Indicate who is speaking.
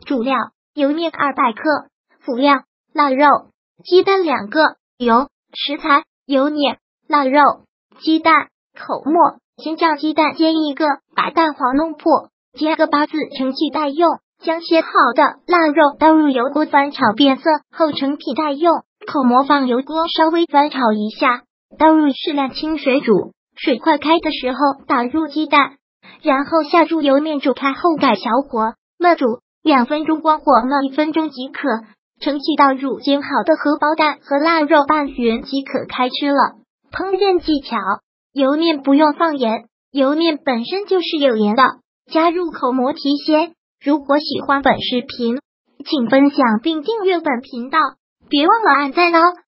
Speaker 1: 主料油面200克，辅料腊肉、鸡蛋2个，油食材油面、腊肉、鸡蛋、口沫。先将鸡蛋煎1个，把蛋黄弄破，煎个8至成皮待用。将切好的腊肉倒入油锅翻炒变色后成皮待用。口沫放油锅稍微翻炒一下，倒入适量清水煮，水快开的时候打入鸡蛋，然后下入油面煮开后改小火焖煮2分钟，关火焖1分钟即可。盛起倒入煎好的荷包蛋和腊肉拌匀即可开吃了。烹饪技巧：油面不用放盐，油面本身就是有盐的，加入口沫提鲜。如果喜欢本视频，请分享并订阅本频道，别忘了按赞哦。